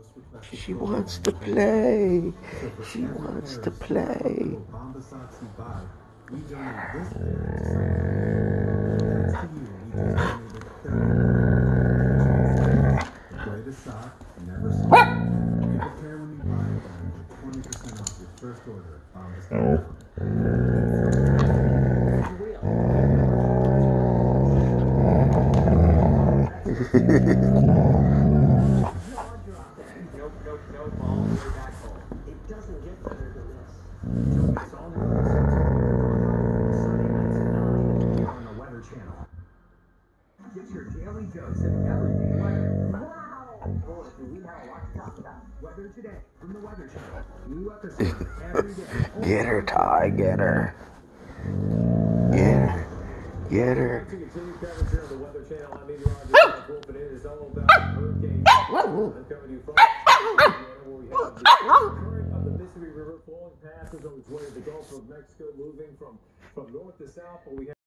She wants to play. She wants to play. Get your daily dose of everything weather. Wow! Boy, do we have a lot to talk about. Weather Today from the Weather Channel. New episodes every day. Get her, Ty. Get her. Get her. Get her. To continue coverage here on the Weather Channel, I'm meteorologist Mike Wolf, and it is all about hurricanes. I'm coming to you from where we have the current of the Mississippi River flowing past as on its way to the Gulf of Mexico, moving from north to south, but we have